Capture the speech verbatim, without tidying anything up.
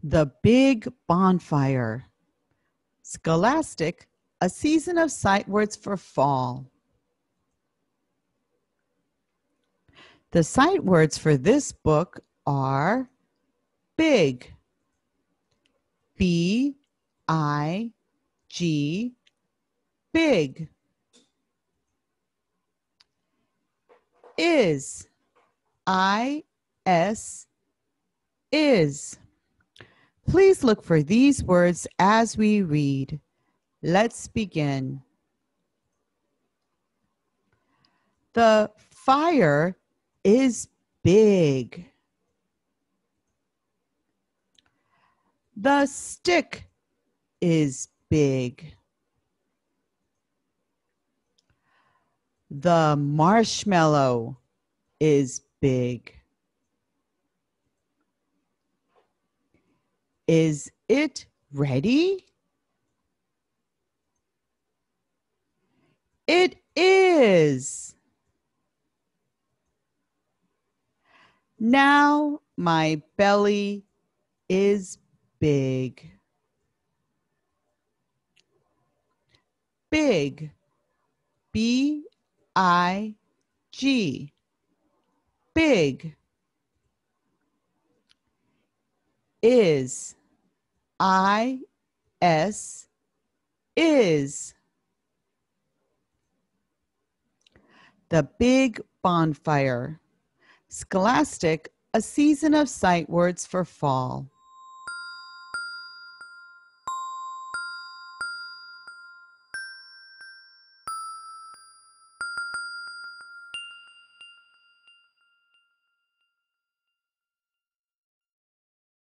The big bonfire. Scholastic, a season of sight words for fall. The sight words for this book are big, B I G, big. Is, I S, is. Please look for these words as we read. Let's begin. The fire is big. The stick is big. The marshmallow is big. Is it ready? It is. Now my belly is big. Big, B I G, big. Is, I S, is. The big bonfire. Scholastic, a season of sight words for fall.